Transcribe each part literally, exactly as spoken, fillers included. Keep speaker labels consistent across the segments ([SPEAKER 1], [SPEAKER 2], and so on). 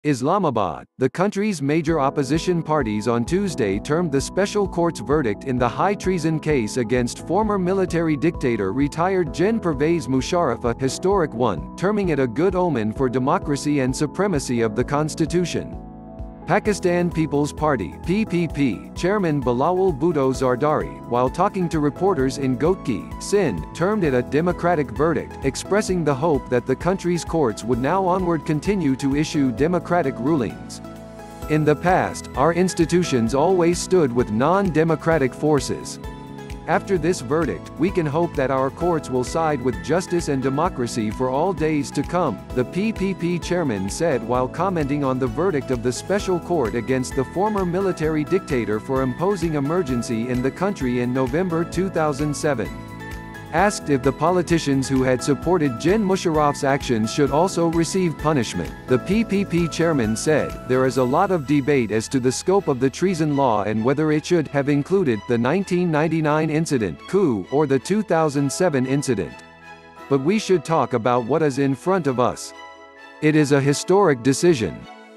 [SPEAKER 1] Islamabad, the country's major opposition parties on Tuesday termed the special court's verdict in the high treason case against former military dictator retired Gen Pervez Musharraf a historic one, terming it a good omen for democracy and supremacy of the constitution. Pakistan People's Party (P P P) chairman Bilawal Bhutto Zardari, while talking to reporters in Gotki, Sindh, termed it a democratic verdict, expressing the hope that the country's courts would now onward continue to issue democratic rulings. In the past, our institutions always stood with non-democratic forces. After this verdict, we can hope that our courts will side with justice and democracy for all days to come, the P P P chairman said while commenting on the verdict of the special court against the former military dictator for imposing emergency in the country in November two thousand seven. Asked if the politicians who had supported Gen Musharraf's actions should also receive punishment, the P P P chairman said, "There is a lot of debate as to the scope of the treason law and whether it should have included the nineteen ninety-nine incident coup or the two thousand seven incident. But we should talk about what is in front of us. It is a historic decision."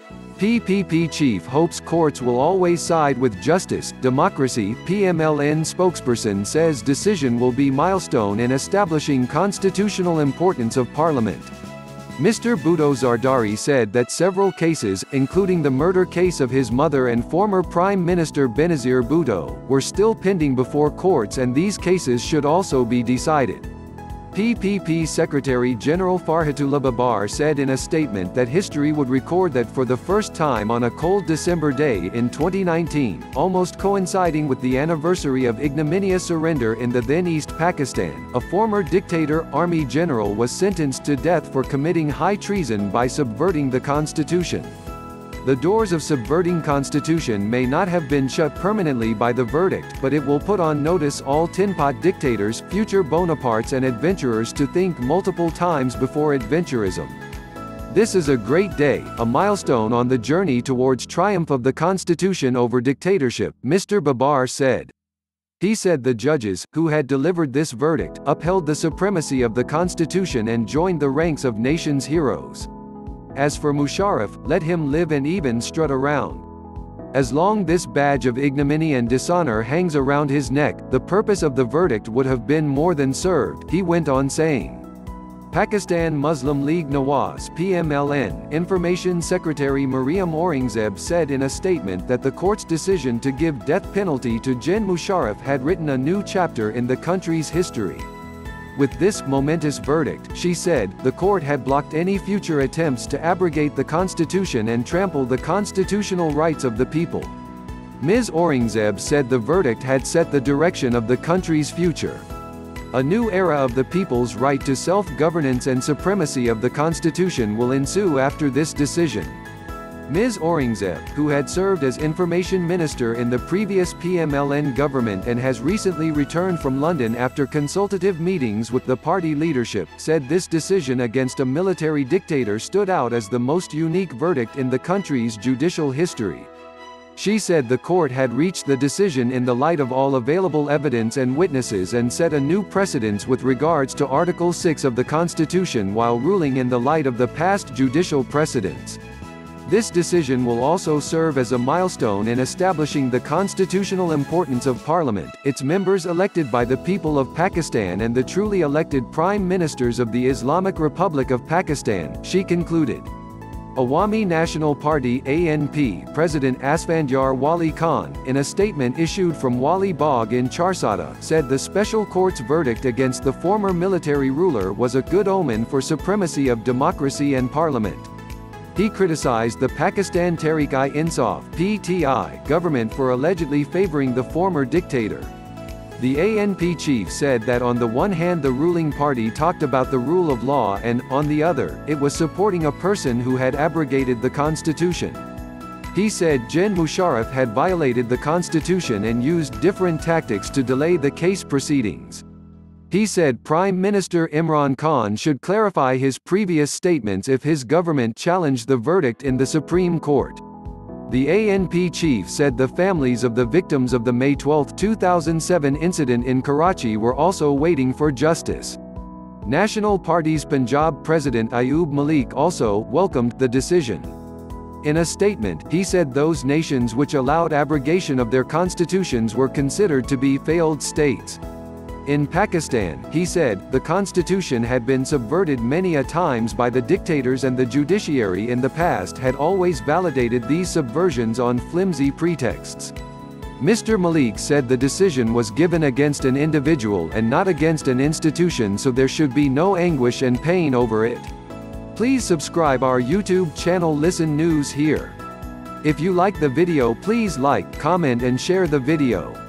[SPEAKER 1] P P P chief hopes courts will always side with justice, democracy. P M L N spokesperson says decision will be milestone in establishing constitutional importance of parliament. Mister Bhutto Zardari said that several cases, including the murder case of his mother and former Prime Minister Benazir Bhutto, were still pending before courts and these cases should also be decided. P P P Secretary General Farhatullah Babar said in a statement that history would record that for the first time on a cold December day in twenty nineteen, almost coinciding with the anniversary of ignominious surrender in the then East Pakistan, a former dictator army general was sentenced to death for committing high treason by subverting the constitution. The doors of subverting constitution may not have been shut permanently by the verdict, but it will put on notice all tinpot dictators, future Bonapartes and adventurers to think multiple times before adventurism. This is a great day, a milestone on the journey towards triumph of the constitution over dictatorship, Mister Babar said. He said the judges, who had delivered this verdict, upheld the supremacy of the constitution and joined the ranks of nation's heroes. As for Musharraf, let him live and even strut around. As long this badge of ignominy and dishonor hangs around his neck, the purpose of the verdict would have been more than served, he went on saying. Pakistan Muslim League Nawaz (P M L N) Information Secretary Mariam Aurangzeb said in a statement that the court's decision to give death penalty to Gen Musharraf had written a new chapter in the country's history. With this momentous verdict, she said, the court had blocked any future attempts to abrogate the constitution and trample the constitutional rights of the people. Miz Aurangzeb said the verdict had set the direction of the country's future. A new era of the people's right to self-governance and supremacy of the constitution will ensue after this decision. Miz Aurangzeb, who had served as information minister in the previous P M L N government and has recently returned from London after consultative meetings with the party leadership, said this decision against a military dictator stood out as the most unique verdict in the country's judicial history. She said the court had reached the decision in the light of all available evidence and witnesses and set a new precedence with regards to Article six of the Constitution while ruling in the light of the past judicial precedents. This decision will also serve as a milestone in establishing the constitutional importance of Parliament, its members elected by the people of Pakistan and the truly elected Prime Ministers of the Islamic Republic of Pakistan, she concluded. Awami National Party (A N P) President Asfandyar Wali Khan, in a statement issued from Wali Bagh in Charsada, said the special court's verdict against the former military ruler was a good omen for supremacy of democracy and parliament. He criticized the Pakistan Tehreek-i-Insaf (P T I) government for allegedly favoring the former dictator. The A N P chief said that on the one hand the ruling party talked about the rule of law and, on the other, it was supporting a person who had abrogated the constitution. He said Gen Musharraf had violated the constitution and used different tactics to delay the case proceedings. He said Prime Minister Imran Khan should clarify his previous statements if his government challenged the verdict in the Supreme Court. The A N P chief said the families of the victims of the May twelfth two thousand seven incident in Karachi were also waiting for justice. National Party's Punjab President Ayub Malik also welcomed the decision. In a statement, he said those nations which allowed abrogation of their constitutions were considered to be failed states. In Pakistan, he said, the constitution had been subverted many a times by the dictators and the judiciary in the past had always validated these subversions on flimsy pretexts. Mister Malik said the decision was given against an individual and not against an institution, so there should be no anguish and pain over it. Please subscribe our YouTube channel Listen News here. If you like the video, please like, comment and share the video.